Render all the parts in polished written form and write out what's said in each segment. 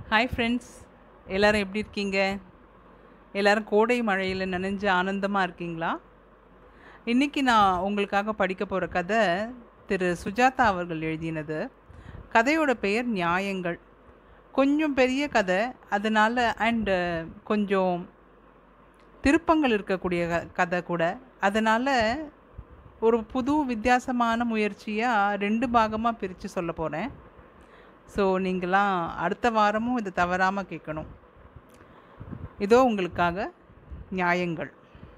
Hi friends, எல்லாரும் எப்படி இருக்கீங்க? எல்லாரும் கோடை மழையில் நனைஞ்சு ஆனந்தமாக இருக்கீங்களா? இன்னைக்கு நான் உங்களுக்காக படிக்க போகிற கதை திரு சுஜாதா அவர்கள் எழுதினது. கதையோட பெயர் நியாயங்கள். கொஞ்சம் பெரிய கதை, அதனால அண்டு கொஞ்சம் திருப்பங்கள் இருக்கக்கூடிய கதை கூட. அதனால் ஒரு புது வித்தியாசமான முயற்சியாக 2 பாகமாக பிரித்து சொல்ல போகிறேன். ஸோ நீங்களாம் அடுத்த வாரமும் இதை தவறாமல் கேட்கணும். இதோ உங்களுக்காக நியாயங்கள்.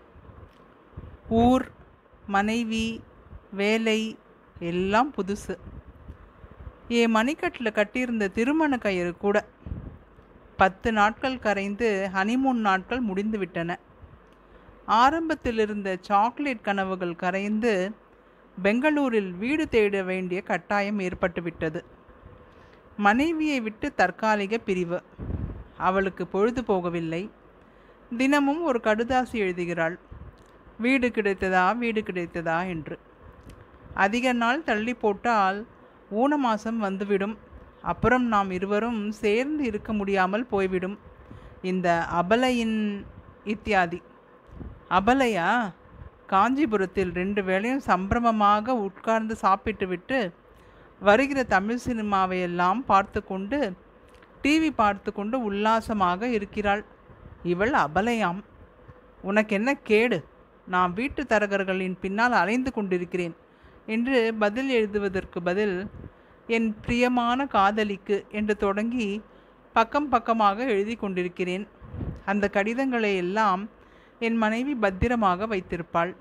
ஊர், மனைவி, வேலை எல்லாம் புதுசு. என் மணிக்கட்டில் கட்டியிருந்த திருமண கயிறு கூட 10 நாட்கள் கரைந்து ஹனிமூன் நாட்கள் முடிந்து விட்டன. ஆரம்பத்தில் இருந்த சாக்லேட் கனவுகள் கரைந்து பெங்களூரில் வீடு தேட வேண்டிய கட்டாயம் ஏற்பட்டுவிட்டது. மனைவியை விட்டு தற்காலிக பிரிவு. அவளுக்கு பொழுது போகவில்லை. தினமும் ஒரு கடுதாசி எழுதுகிறாள், வீடு கிடைத்ததா வீடு கிடைத்ததா என்று. அதிக நாள் தள்ளி போட்டால் ஊன மாதம் வந்துவிடும். அப்புறம் நாம் இருவரும் சேர்ந்து இருக்க முடியாமல் போய்விடும். இந்த அபலையின் இத்தியாதி. அபலையா? காஞ்சிபுரத்தில் 2 வேளையும் சம்பிரமமாக உட்கார்ந்து சாப்பிட்டு விட்டு வருகிற தமிழ் சினிமாவையெல்லாம் பார்த்து கொண்டு டிவி பார்த்து கொண்டு உல்லாசமாக இருக்கிறாள். இவள் அபலையாம். உனக்கு என்ன கேடு? நான் வீட்டு தரகர்களின் பின்னால் அலைந்து கொண்டிருக்கிறேன் என்று பதில் எழுதுவதற்கு பதில் என் பிரியமான காதலிக்கு என்று தொடங்கி பக்கம் பக்கமாக எழுதி கொண்டிருக்கிறேன். அந்த கடிதங்களை எல்லாம் என் மனைவி பத்திரமாக வைத்திருப்பாள்.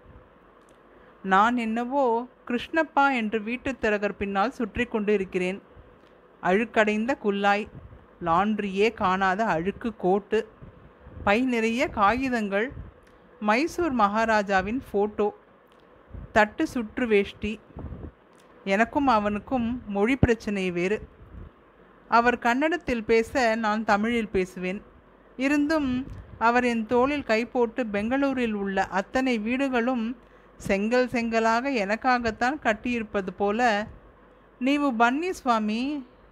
நான் என்னவோ கிருஷ்ணப்பா என்று வீட்டு தரகர் பின்னால் சுற்றி கொண்டு இருக்கிறேன். அழுக்கடைந்த குல்லாய், லாண்ட்ரியே காணாத அழுக்கு கோட்டு, பை நிறைய காகிதங்கள், மைசூர் மகாராஜாவின் ஃபோட்டோ, தட்டு சுற்று வேஷ்டி. எனக்கும் அவனுக்கும் மொழி பிரச்சனை வேறு. அவர் கன்னடத்தில் பேச நான் தமிழில் பேசுவேன். இருந்தும் அவர் என் தோளில் கை போட்டு பெங்களூரில் உள்ள அத்தனை வீடுகளும் செங்கல் செங்கலாக எனக்காகத்தான் கட்டியிருப்பது போல, நீவு பன்னி சுவாமி,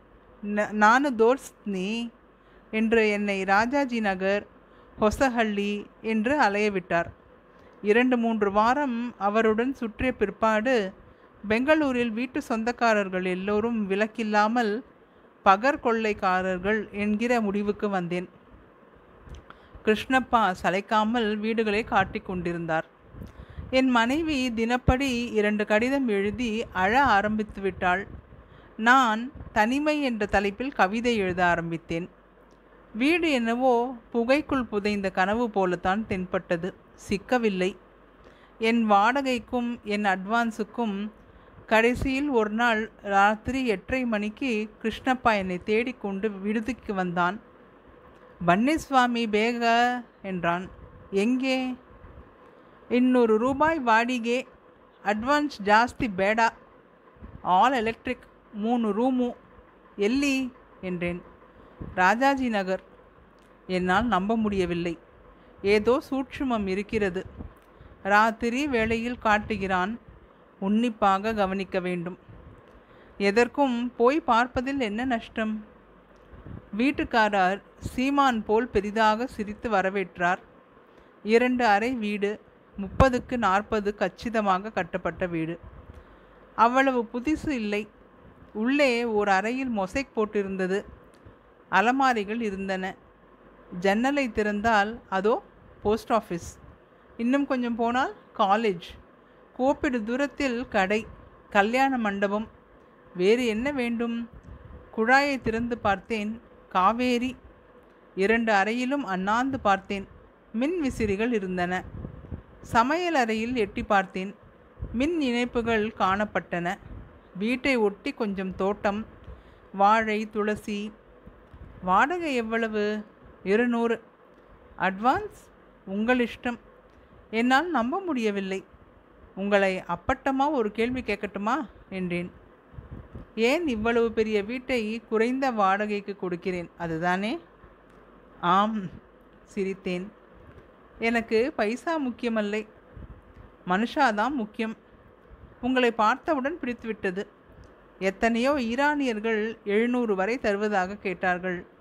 நானு தோர்ஸ்னி என்று என்னை ராஜாஜி நகர், ஹொசஹள்ளி என்று அலையவிட்டார். 2-3 வாரம் அவருடன் சுற்றிய பிற்பாடு பெங்களூரில் வீட்டு சொந்தக்காரர்கள் எல்லோரும் விலக்கில்லாமல் பகர் கொள்ளைக்காரர்கள் என்கிற முடிவுக்கு வந்தேன். கிருஷ்ணப்பா சளைக்காமல் வீடுகளை காட்டி கொண்டிருந்தார். என் மனைவி தினப்படி 2 கடிதம் எழுதி அழ ஆரம்பித்து விட்டாள். நான் தனிமை என்ற தலைப்பில் கவிதை எழுத ஆரம்பித்தேன். வீடு என்னவோ புகைக்குள் புதைந்த கனவு போலத்தான் தென்பட்டது. சிக்கவில்லை. என் வாடகைக்கும் என் அட்வான்ஸுக்கும் கடைசியில் ஒரு நாள் ராத்திரி 8:30 மணிக்கு கிருஷ்ணப்பா என்னை தேடிக்கொண்டு விடுதிக்கு வந்தான். பன்னீஸ்வாமி பேக என்றான். எங்கே? 200 ரூபாய் வாடிகை, அட்வான்ஸ் ஜாஸ்தி ಬೇಡ, ஆல் எலக்ட்ரிக், 3 ரூமு. எல்லி என்றேன். ராஜாஜி நகர். என்னால் நம்ப முடியவில்லை. ஏதோ சூட்சுமம் இருக்கிறது. ராத்திரி வேளையில் காட்டுகிறான். உன்னிப்பாக கவனிக்க வேண்டும். எதற்கும் போய் பார்ப்பதில் என்ன நஷ்டம்? வீட்டுக்காரர் சீமான் போல் பெரிதாக சிரித்து வரவேற்றார். 2 அறை வீடு, 30க்கு 40 கச்சிதமாக கட்டப்பட்ட வீடு. அவ்வளவு புதுசு இல்லை. உள்ளே ஒரு அறையில் மொசைக் போட்டிருந்தது. அலமாரிகள் இருந்தன. ஜன்னலை திறந்தால் அதோ போஸ்ட் ஆஃபீஸ். இன்னும் கொஞ்சம் போனால் காலேஜ். கோப்பிடு தூரத்தில் கடை, கல்யாண மண்டபம். வேறு என்ன வேண்டும்? குழாயை திறந்து பார்த்தேன். காவேரி. 2 அறையிலும் அண்ணாந்து பார்த்தேன். மின் விசிறிகள் இருந்தன. சமையல் அறையில் எட்டி பார்த்தேன். மின் இணைப்புகள் காணப்பட்டன. வீட்டை ஒட்டி கொஞ்சம் தோட்டம், வாழை, துளசி. வாடகை எவ்வளவு? 200. அட்வான்ஸ்? உங்கள் இஷ்டம். என்னால் நம்ப முடியவில்லை. உங்களை அப்பட்டமாக ஒரு கேள்வி கேட்கட்டுமா என்றேன். ஏன் இவ்வளவு பெரிய வீட்டை குறைந்த வாடகைக்கு கொடுக்கிறேன், அதுதானே? ஆம், சிரித்தேன். எனக்கு பைசா முக்கியமல்லை, மனுஷாதான் முக்கியம். உங்களை பார்த்தவுடன் பிடித்துவிட்டது. எத்தனையோ ஈரானியர்கள் 700 வரை தருவதாக கேட்டார்கள்.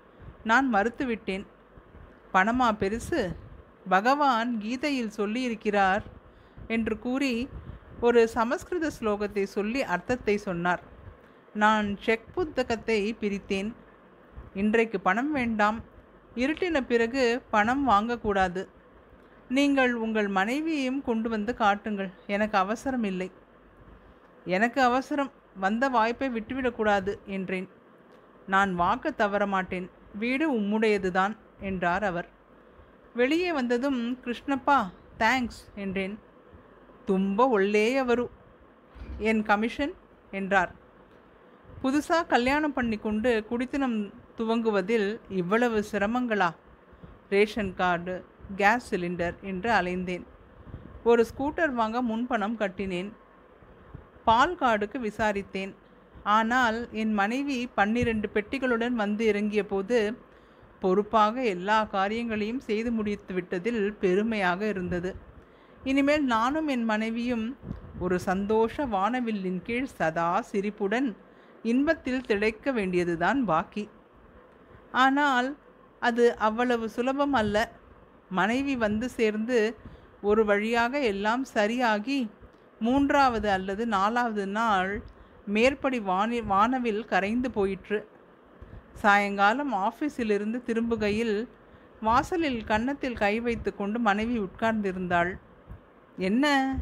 நான் மறுத்துவிட்டேன். பணமா பெருசு? பகவான் கீதையில் சொல்லியிருக்கிறார் என்று கூறி ஒரு சமஸ்கிருத ஸ்லோகத்தை சொல்லி அர்த்தத்தை சொன்னார். நான் செக் புத்தகத்தை பிரித்தேன். இன்றைக்கு பணம் வேண்டாம். இருட்டின பிறகு பணம் வாங்கக்கூடாது. நீங்கள் உங்கள் மனைவியையும் கொண்டு வந்து காட்டுங்கள். எனக்கு அவசரம் இல்லை. எனக்கு அவசரம். வந்த வாய்ப்பை விட்டுவிடக்கூடாது என்றேன். நான் வாக்கு தவற மாட்டேன். வீடு உம்முடையதுதான் என்றார் அவர். வெளியே வந்ததும் கிருஷ்ணப்பா தேங்க்ஸ் என்றேன். தும்ப ஒல்லேயவரு. என் கமிஷன் என்றார். புதுசாக கல்யாணம் பண்ணி கொண்டு குடித்தனம் துவங்குவதில் இவ்வளவு சிரமங்களா? ரேஷன் கார்டு, கேஸ் சிலிண்டர் என்று அலைந்தேன். ஒரு ஸ்கூட்டர் வாங்க முன்பணம் கட்டினேன். பால் கார்டுக்கு விசாரித்தேன். ஆனால் என் மனைவி 12 பெட்டிகளுடன் வந்து இறங்கிய போது பொறுப்பாக எல்லா காரியங்களையும் செய்து முடித்து விட்டதில் பெருமையாக இருந்தது. இனிமேல் நானும் என் மனைவியும் ஒரு சந்தோஷ வானவில்லின் கீழ் சதா சிரிப்புடன் இன்பத்தில் திளைக்க வேண்டியதுதான் பாக்கி. ஆனால் அது அவ்வளவு சுலபம் அல்ல. மனைவி வந்து சேர்ந்து ஒரு வழியாக எல்லாம் சரியாகி 3வது அல்லது 4வது நாள் மேற்படி வானவில் கரைந்து போயிற்று. சாயங்காலம் ஆஃபீஸிலிருந்து திரும்புகையில் வாசலில் கன்னத்தில் கை வைத்து கொண்டு மனைவி உட்கார்ந்திருந்தாள். என்ன,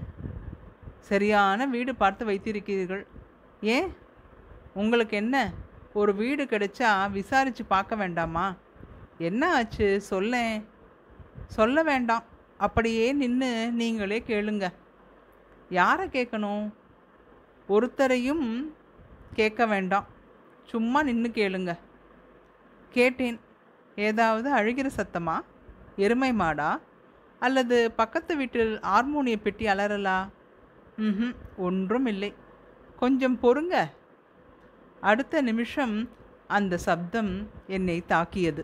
சரியான வீடு பார்த்து வைத்திருக்கிறீர்கள். ஏன், உங்களுக்கு என்ன, ஒரு வீடு கிடைச்சா விசாரித்து பார்க்க வேண்டாமா? என்ன ஆச்சு சொல்லேன். சொல்ல வேண்டாம், அப்படியே நின்று நீங்களே கேளுங்க. யாரை கேட்கணும்? ஒருத்தரையும் கேட்க வேண்டாம், சும்மா நின்று கேளுங்க. கேட்டேன். ஏதாவது அழுகிற சத்தமா? எருமை மாடா? அல்லது பக்கத்து வீட்டில் ஹார்மோனிய பெட்டி அலறலா? ஒன்றும் இல்லை. கொஞ்சம் பொறுங்க. அடுத்த நிமிஷம் அந்த சப்தம் என்னை தாக்கியது.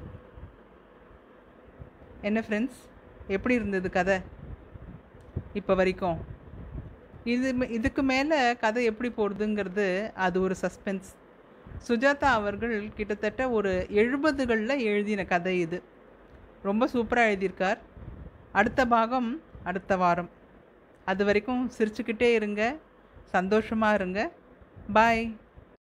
என்ன ஃப்ரெண்ட்ஸ், எப்படி இருந்தது கதை இப்போ வரைக்கும்? இதுக்கு மேலே கதை எப்படி போகிறதுங்கிறது அது ஒரு சஸ்பென்ஸ். சுஜாதா அவர்கள் கிட்டத்தட்ட ஒரு 70களில் எழுதின கதை இது. ரொம்ப சூப்பராக எழுதியிருக்கார். அடுத்த பாகம் அடுத்த வாரம். அது வரைக்கும் சிரிச்சுக்கிட்டே இருங்க, சந்தோஷமாக இருங்க. பாய்.